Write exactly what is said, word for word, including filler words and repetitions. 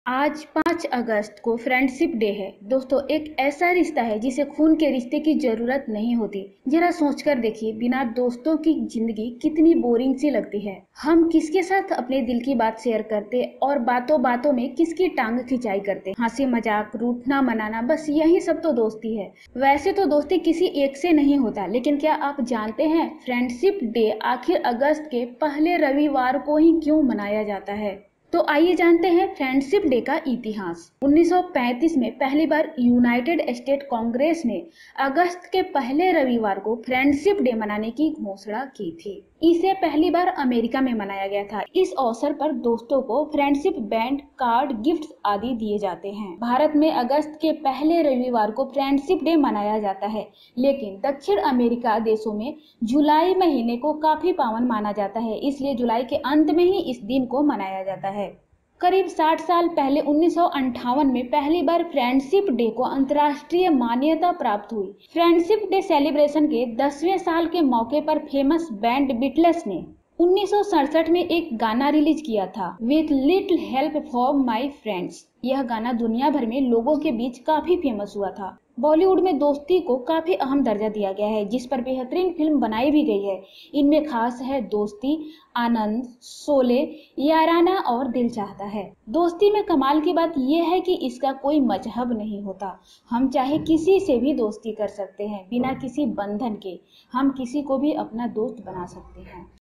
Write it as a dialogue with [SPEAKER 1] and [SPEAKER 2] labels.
[SPEAKER 1] आज पाँच अगस्त को फ्रेंडशिप डे है। दोस्तों, एक ऐसा रिश्ता है जिसे खून के रिश्ते की जरूरत नहीं होती। जरा सोचकर देखिए, बिना दोस्तों की जिंदगी कितनी बोरिंग सी लगती है। हम किसके साथ अपने दिल की बात शेयर करते और बातों बातों में किसकी टांग खिंचाई करते। हंसी मजाक, रूठना मनाना, बस यही सब तो दोस्ती है। वैसे तो दोस्ती किसी एक से नहीं होता, लेकिन क्या आप जानते हैं फ्रेंडशिप डे आखिर अगस्त के पहले रविवार को ही क्यों मनाया जाता है? तो आइए जानते हैं फ्रेंडशिप डे का इतिहास। उन्नीस सौ पैंतीस में पहली बार यूनाइटेड स्टेट कांग्रेस ने अगस्त के पहले रविवार को फ्रेंडशिप डे मनाने की घोषणा की थी। इसे पहली बार अमेरिका में मनाया गया था। इस अवसर पर दोस्तों को फ्रेंडशिप बैंड, कार्ड, गिफ्ट्स आदि दिए जाते हैं। भारत में अगस्त के पहले रविवार को फ्रेंडशिप डे मनाया जाता है, लेकिन दक्षिण अमेरिका देशों में जुलाई महीने को काफी पावन माना जाता है, इसलिए जुलाई के अंत में ही इस दिन को मनाया जाता है। करीब साठ साल पहले उन्नीस सौ अंठावन में पहली बार फ्रेंडशिप डे को अंतर्राष्ट्रीय मान्यता प्राप्त हुई। फ्रेंडशिप डे सेलिब्रेशन के दसवें साल के मौके पर फेमस बैंड बीटल्स ने उन्नीस सौ सड़सठ में एक गाना रिलीज किया था, with little help from my friends. यह गाना दुनिया भर में लोगों के बीच काफी फेमस हुआ था। बॉलीवुड में दोस्ती को काफी अहम दर्जा दिया गया है, जिस पर बेहतरीन फिल्म बनाई भी गई है। इनमें खास है दोस्ती, आनंद, शोले, याराना और दिल चाहता है। दोस्ती में कमाल की बात यह है कि इसका कोई मजहब नहीं होता। हम चाहे किसी से भी दोस्ती कर सकते हैं, बिना किसी बंधन के। हम किसी को भी अपना दोस्त बना सकते हैं।